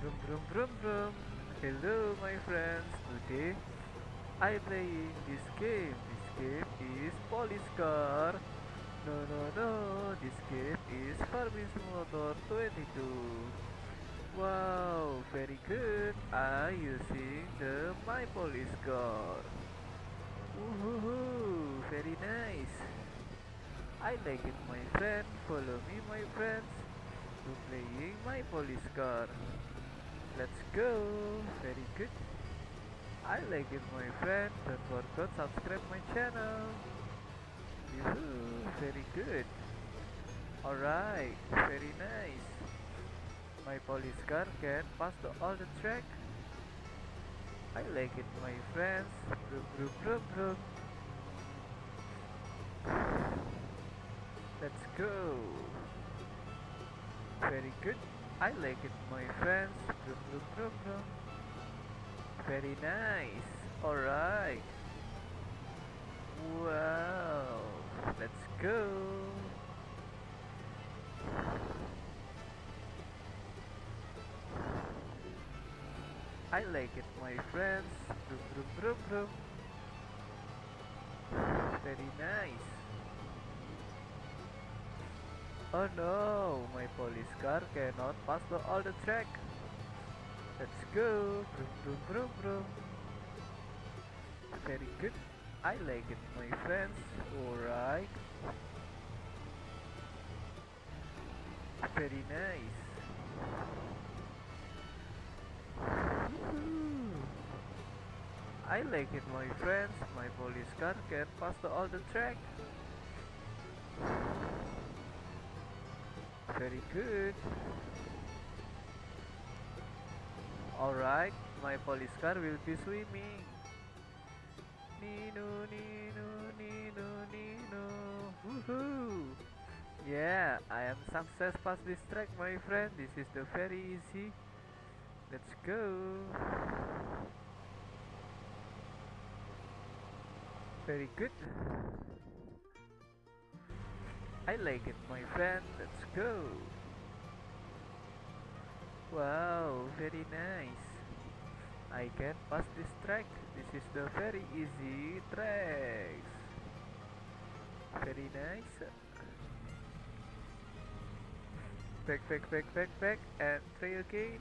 Brum brum brum brum. Hello my friends. Today I playing this game. This game is Police Car. No. This game is Farming Simulator 22. Wow, very good. I using the My Police Car. Woohoo, very nice. I like it, my friend. Follow me, my friends, to playing My Police Car. Let's go. Very good. I like it, my friend. Don't forget subscribe my channel. Yoo-hoo, very good. Alright, very nice. My police car can pass the all the track. I like it, my friends. Brum brum brum brum. Let's go. Very good. I like it, my friends. Brum brum brum brum. Very nice. Alright. Wow. Let's go. I like it, my friends. Brum brum brum brum. Very nice. Oh no, my police car cannot pass the all the track. Let's go. Brum brum brum brum. Very good. I like it, my friends. Alright. Very nice. Woohoo. I like it, my friends. My police car can pass the all the track. Very good. Alright, my police car will be swimming. Nino, Nino, Nino, Nino. Woohoo! Yeah, I am success past this track, my friend. This is the very easy. Let's go. Very good. I like it, my friend. Let's go. Wow, very nice. I can pass this track. This is the very easy tracks. Very nice. Back, and try again.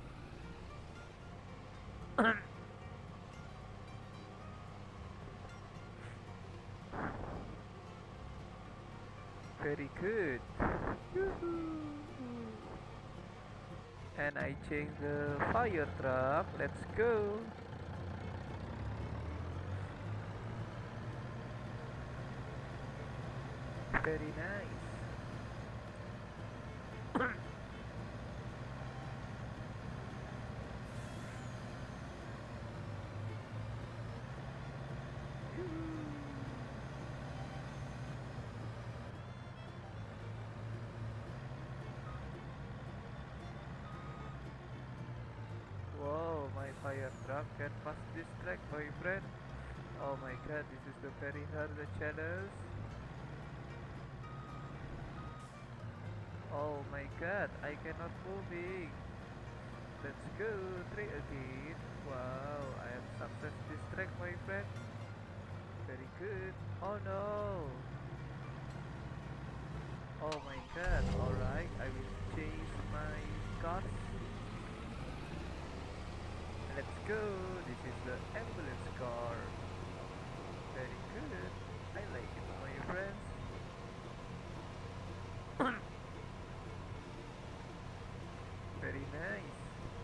Very good. Yoo-hoo. And I change the fire truck. Let's go. Very nice. Wow, my fire truck can pass this track, my friend. Oh my god, this is the very hard challenge. Oh my god, I cannot moving. Let's go, try again. Wow, I am success this track, my friend. Very good. Oh no. Oh my god, alright, I will chase my cars. Let's go. This is the ambulance car. Very good. I like it, my friends. Very nice.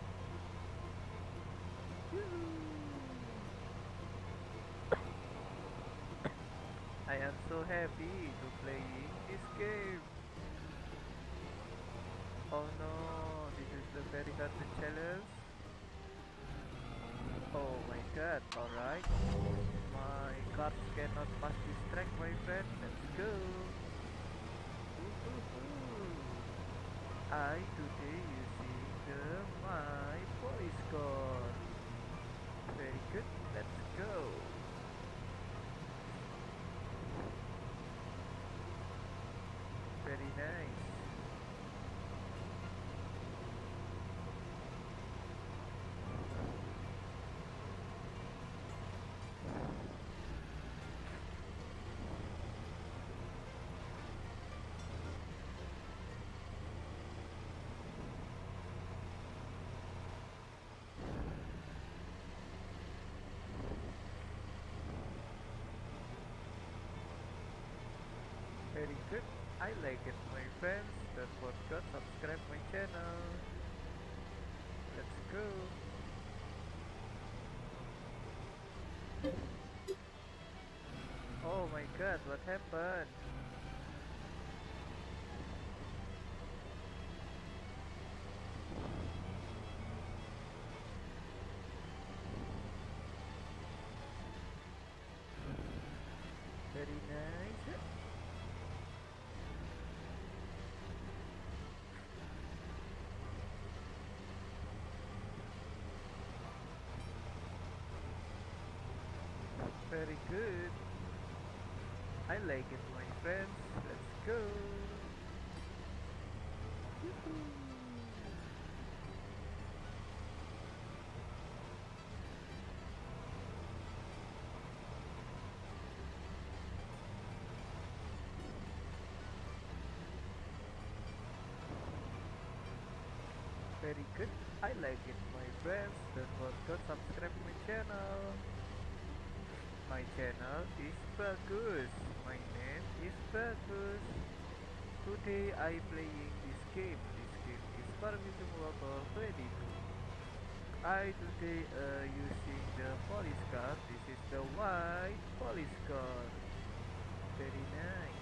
I am so happy to playing this game. Oh no, this is the very hard challenge. Oh my god, alright. My cars cannot pass this track, my friend. Let's go. Woohoo. I today using the My Police Car. Very good, let's go. Very nice. Very good. I like it, my friends. Don't forget subscribe my channel. Let's go. Oh my god, what happened? Very nice. Very good. I like it, my friends. Let's go. Yoo-hoo. Very good. I like it, my friends. Don't forget subscribe my channel. My channel is Bagus. My name is Bagus. Today I playing this game. This game is Farming Simulator 22. I today using the police car. This is the white police car. Very nice.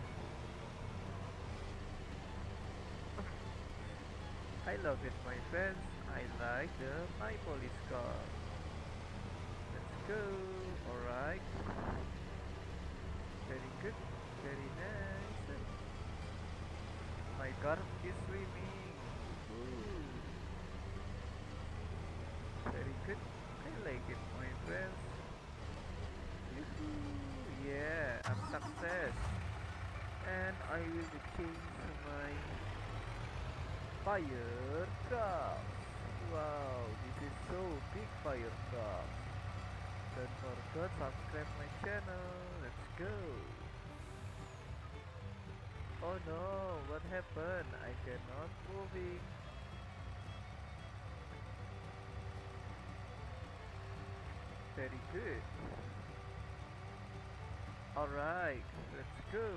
I love it, my friends. I like the my police car. Let's go. Alright. Very good. Very nice. My car is swimming. Ooh. Very good. I like it, my friends. Yoo-hoo. Yeah, I'm success. And I will change my fire truck. Wow, this is so big fire truck. Don't forget subscribe my channel. Let's go. Oh no, what happened? I cannot moving. Very good. Alright, let's go.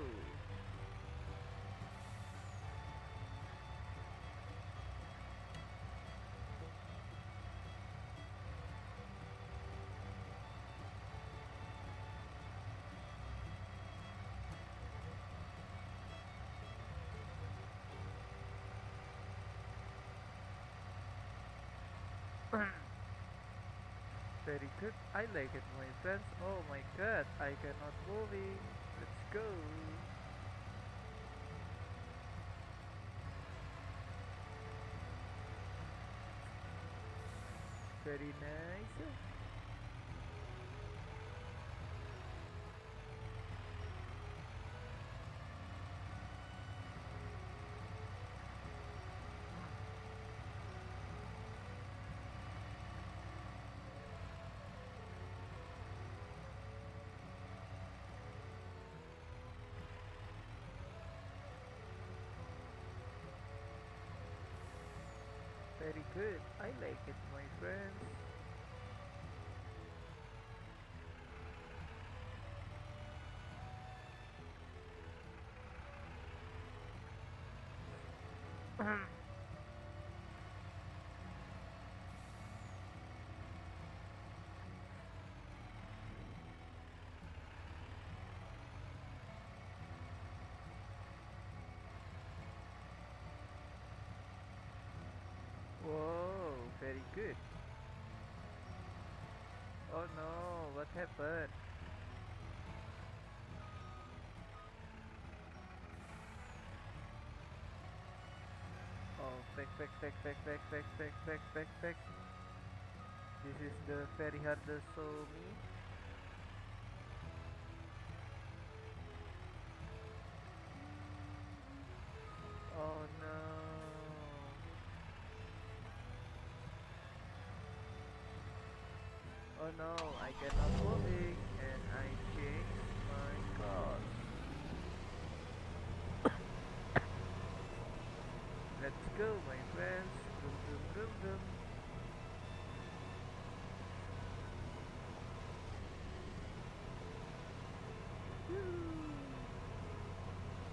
Very good. I like it, my friends. Oh my god, I cannot moving. Let's go. Very nice. Very good. I like it, my friends. Whoa, very good. Oh no, what happened? Oh, back. This is the very hardest for me. Oh no. Oh no, I cannot moving and I changed my car. Let's go, my friends. Vroom. Woo.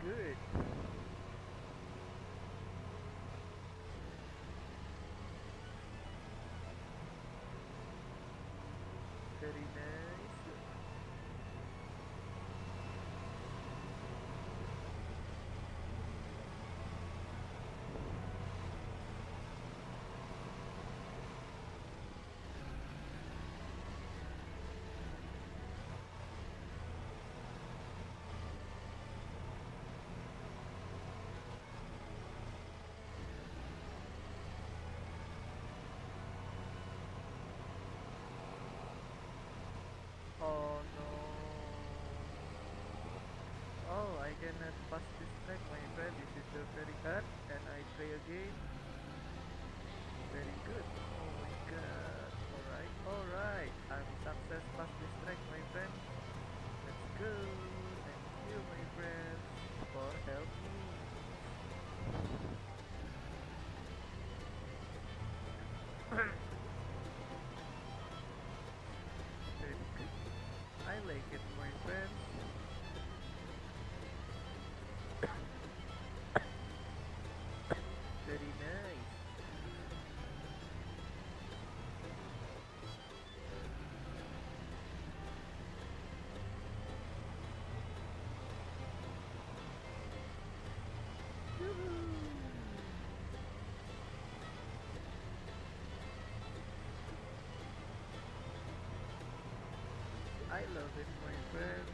good. Very nice. Oh no. Oh, I cannot pass this track, my friend. This is the very hard, and I try again. Very good. Oh my god. Alright, alright. I'm success past this track, my friend. Let's go. Thank you, my friends, for help me. Very good. I like it, my friends. Very nice. I love it, my friends.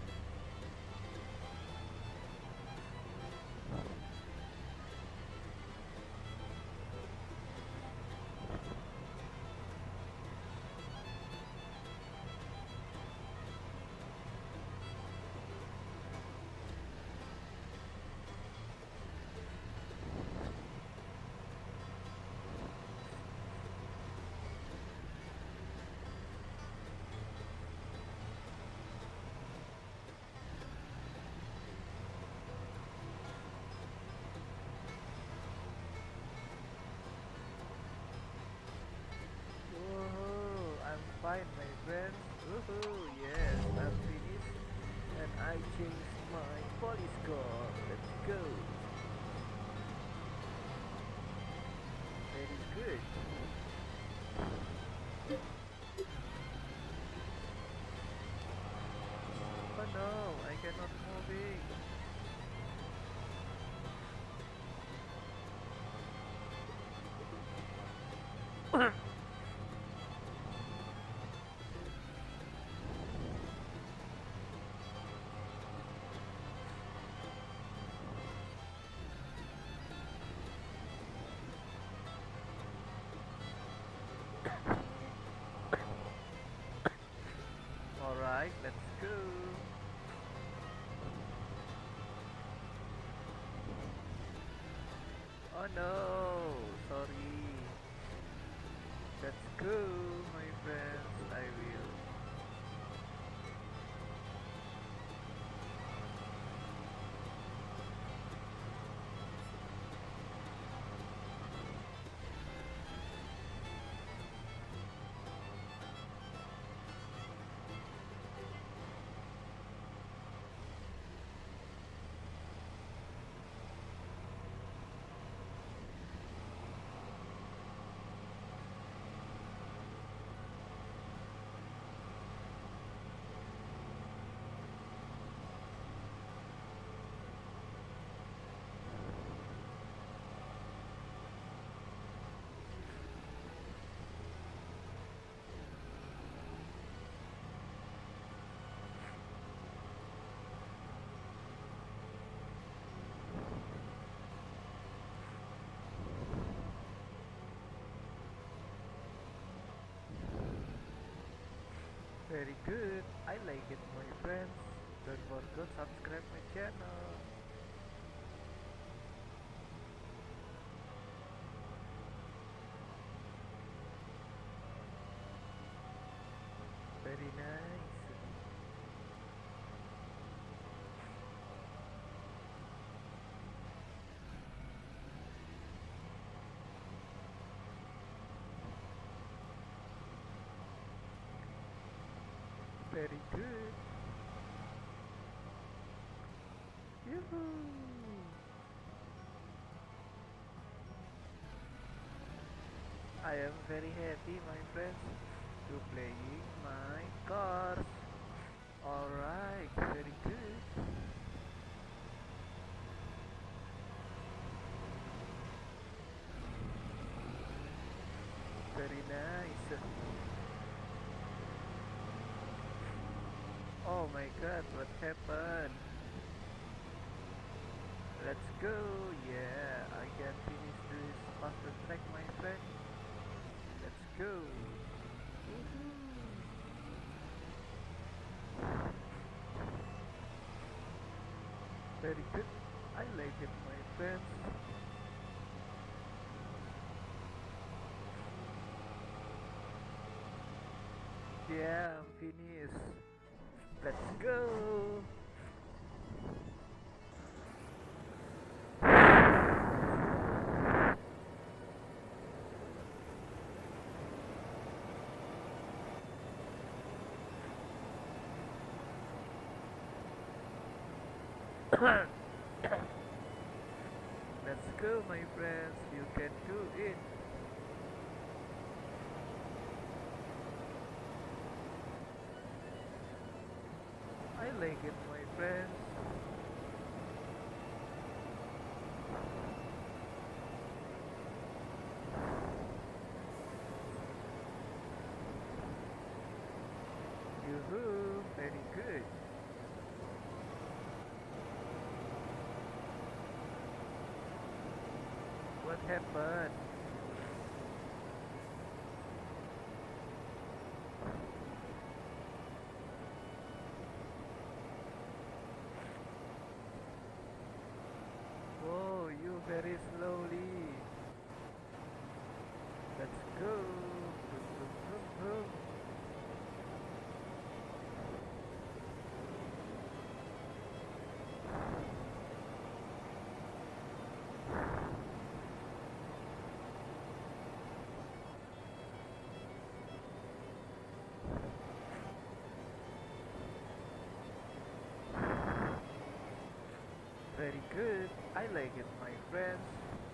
Woohoo! I'm fine, my friends. Woohoo! Yes, I'm finished, and I changed my police score. Let's go. Very good. Oh no, I cannot moving. Alright, let's go. Oh no, sorry. Let's go, my friends. I will. Very good. I like it, my friends. Don't forget subscribe my channel. Very nice. Very good. Yoo-hoo. I am very happy, my friends, to playing my cars. Alright, very good. Very nice. Oh my god, what happened? Let's go. Yeah, I can finish this faster track, my friend. Let's go. Very good. I like it, my friends. Yeah, I'm finished. Let's go. Let's go, my friends. You can do it. I like it, my friends. Yoo-hoo, very good. What happened? Whoa, you very slowly. Let's go. Vroom, vroom, vroom, vroom. Very good. I like it, my friends.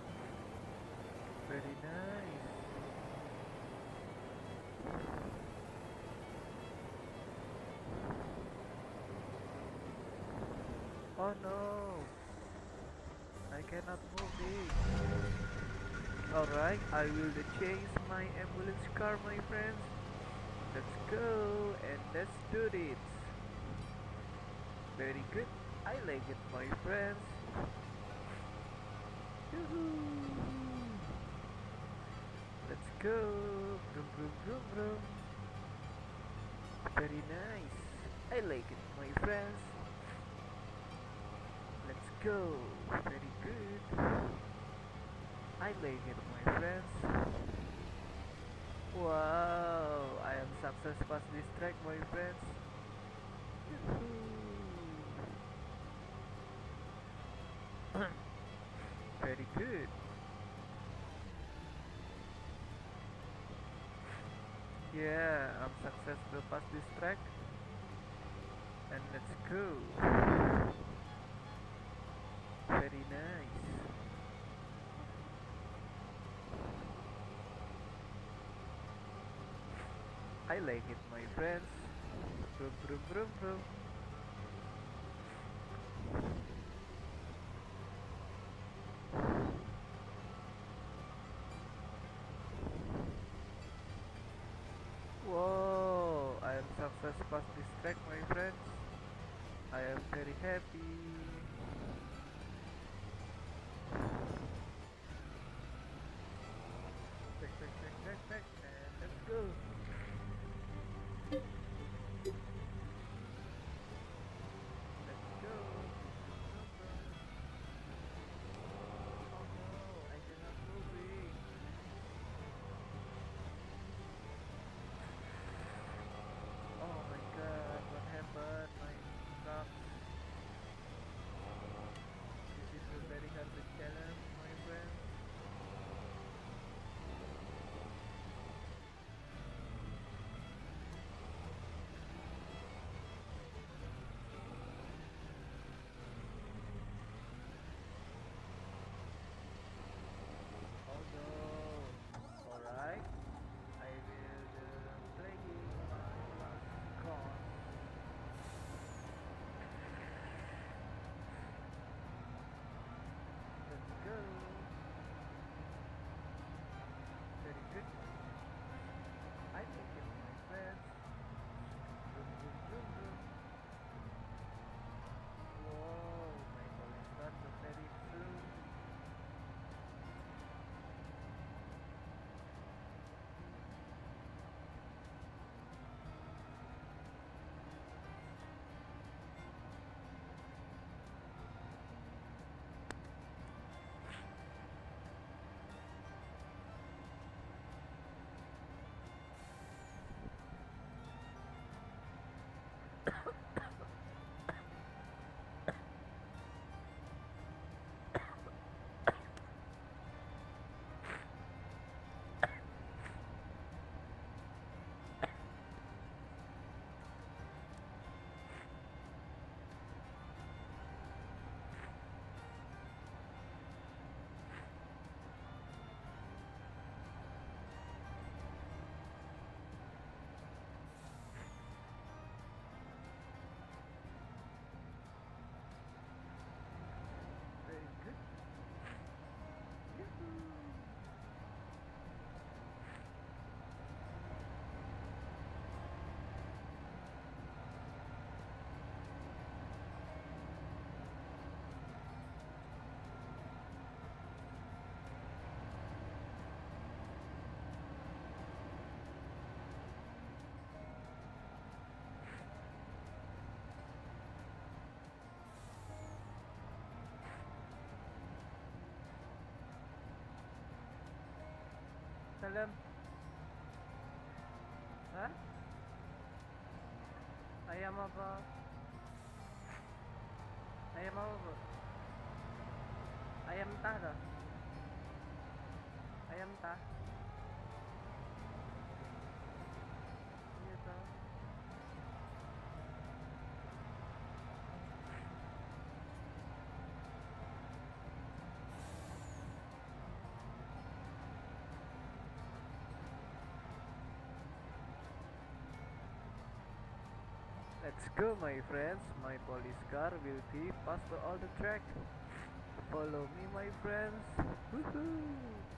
Very nice. Oh no, I cannot move it. Alright, I will change my ambulance car, my friends. Let's go and let's do this. Very good. I like it, my friends. Yoo-hoo. Let's go. Vroom, vroom, vroom, vroom. Very nice. I like it, my friends. Let's go. Very good. I like it, my friends. Wow, I am success past this track, my friends. Very good. Yeah, I'm successful past this track. And let's go. Very nice. I like it, my friends. Vroom, vroom, vroom, vroom. Whoa, I am success past this track, my friends. I am very happy. Back, and let's go. Let's go. Oh no, I cannot move it. Oh my god, what happened? My truck. This is a very hard challenge, my friend. Very good. Yoo-hoo. Salam. Hah? Ayam apa? Ayam apa, bro? Ayam mentah dah. Ayam mentah. Iya toh. Let's go, my friends. My police car will be fast to all the track. Follow me, my friends. Woohoo!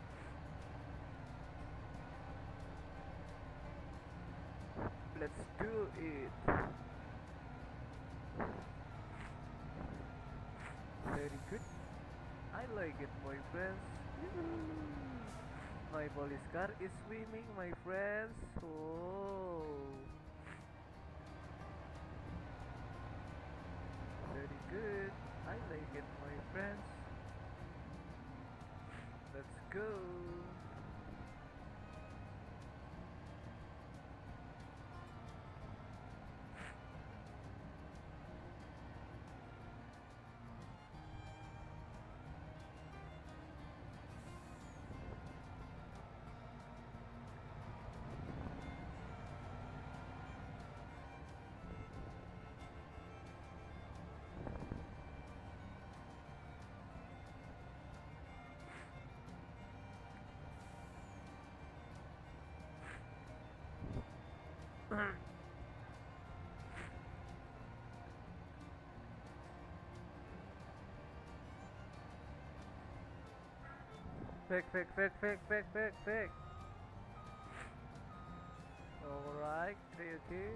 Let's do it. Very good. I like it, my friends. Woohoo! My police car is swimming, my friends. Oh, very good. I like it, my friends. Let's go. Fake. Alright, okay.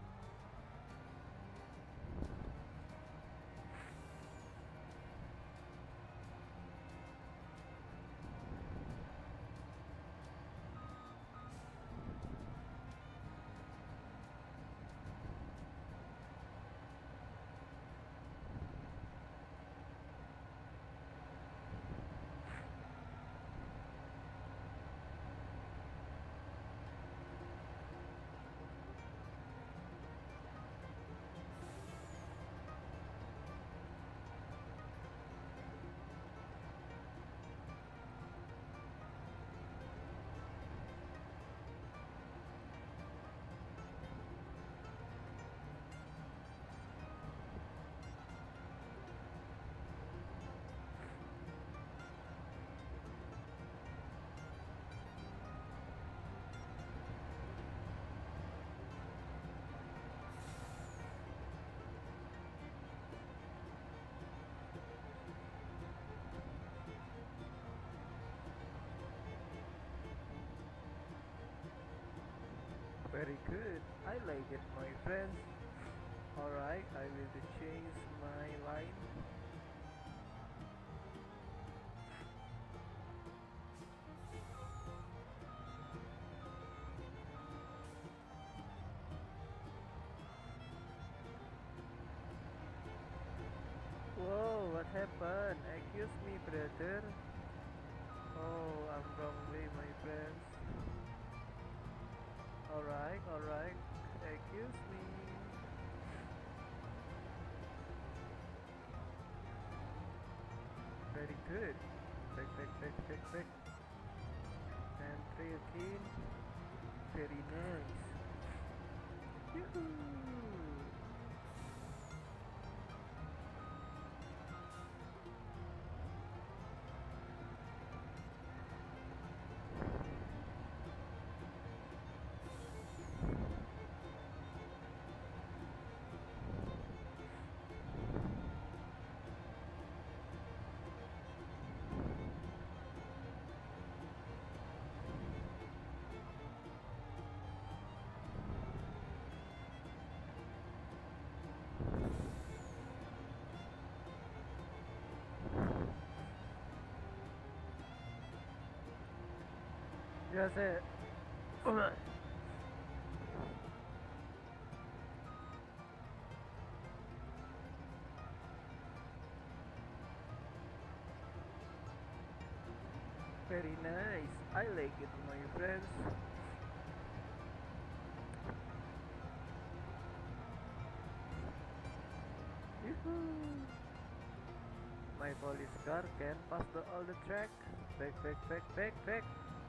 Very good. I like it, my friends. Alright, I will change my line. Whoa, what happened? Excuse me, brother. Oh, I'm wrong way, my friends. Alright. Excuse me. Very good. Back, back, back, back, back. And try again. Very nice. Yoo-hoo! Just it. Very nice. I like it, my friends. Yoo-hoo! My police car can pass all the track. Back, back, back, back, back.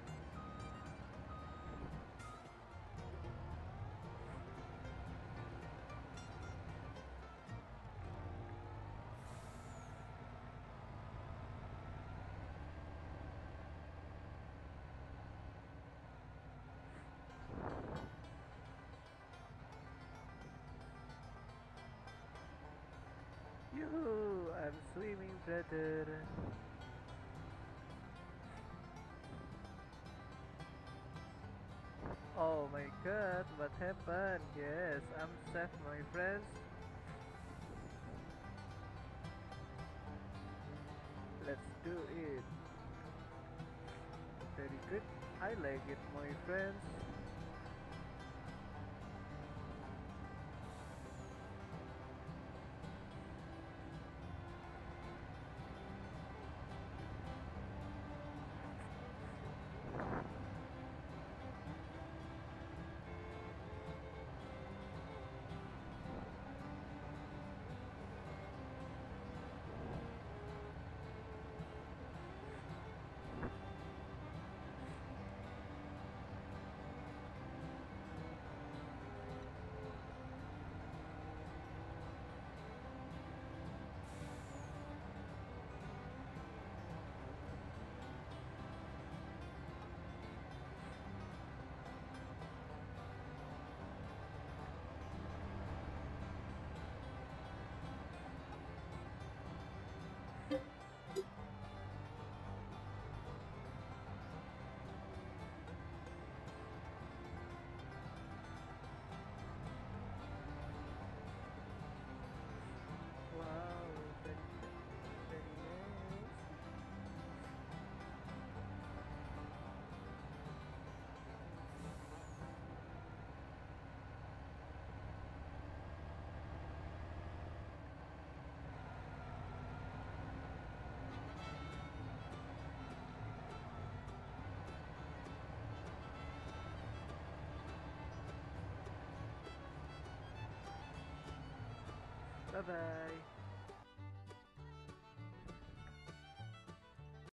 Yoo-hoo! I'm swimming, brother. Oh my god, what happened? Yes, I'm safe, my friends. Let's do it. Very good. I like it, my friends. Wow, very nice. Bye bye.